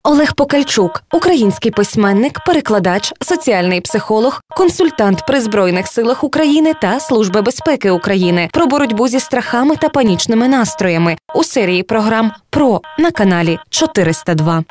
Олег Покальчук – український письменник, перекладач, соціальний психолог, консультант при Збройних силах України та Служби безпеки України про боротьбу зі страхами та панічними настроями у серії програм «Про» на каналі 402.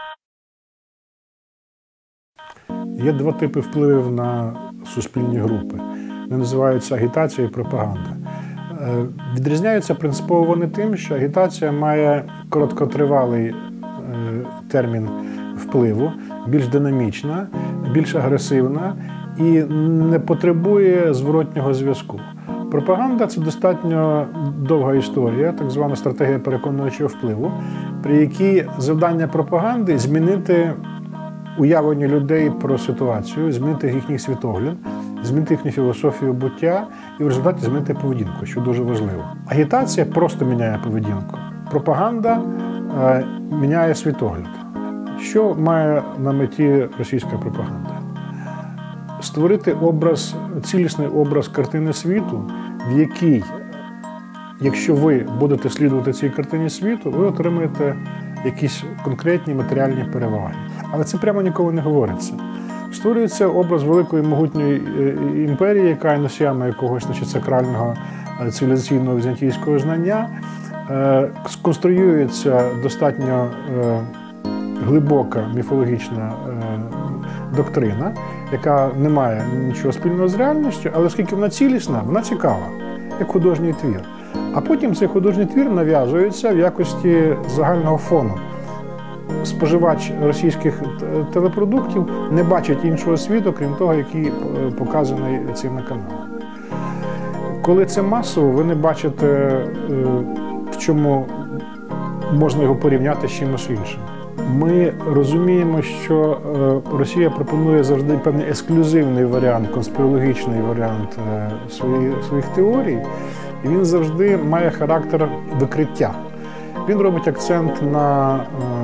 Є два типи впливів на суспільні групи. Вони називаються агітація і пропаганда. Відрізняються принципово вони тим, що агітація має короткотривалий термін впливу, більш динамічна, більш агресивна і не потребує зворотнього зв'язку. Пропаганда – це достатньо довга історія, так звана стратегія переконуючого впливу, при якій завдання пропаганди – змінити уявлення людей про ситуацію, змінити їхній світогляд, змінити їхню філософію буття і в результаті змінити поведінку, що дуже важливо. Агітація просто міняє поведінку. Пропаганда міняє світогляд. Що має на меті російська пропаганда? Створити образ, цілісний образ картини світу, в якій, якщо ви будете слідувати цій картині світу, ви отримаєте якісь конкретні матеріальні переваги. Але це прямо ніколи не говориться. Створюється образ великої могутньої імперії, яка є носіями якогось сакрального цивілізаційного візантійського знання. Сконструюється достатньо глибока міфологічна доктрина, яка не має нічого спільного з реальністю, але оскільки вона цілісна, вона цікава, як художній твір. А потім цей художній твір нав'язується в якості загального фону. Споживач російських телепродуктів не бачить іншого світу, крім того, який показаний цими каналами. Коли це масово, ви не бачите, в чому можна його порівняти з чимось іншим. Ми розуміємо, що Росія пропонує завжди певний ексклюзивний варіант, конспірологічний варіант своїх теорій, і він завжди має характер викриття. Він робить акцент на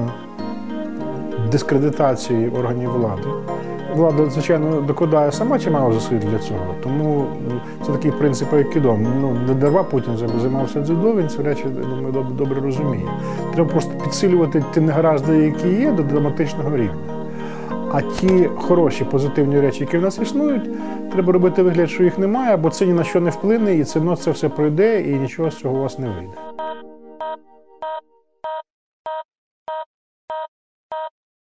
дискредитації органів влади. Влада, звичайно, докладає сама чимало зусиль для цього, тому це такий принцип айкідо. Не дарма Путін займався дзюдо, він ці речі, думаю, добре розуміє. Треба просто підсилювати ті негаразди, які є, до драматичного рівня. А ті хороші, позитивні речі, які в нас існують, треба робити вигляд, що їх немає, бо це ні на що не вплине, і це все пройде, і нічого з цього у вас не вийде.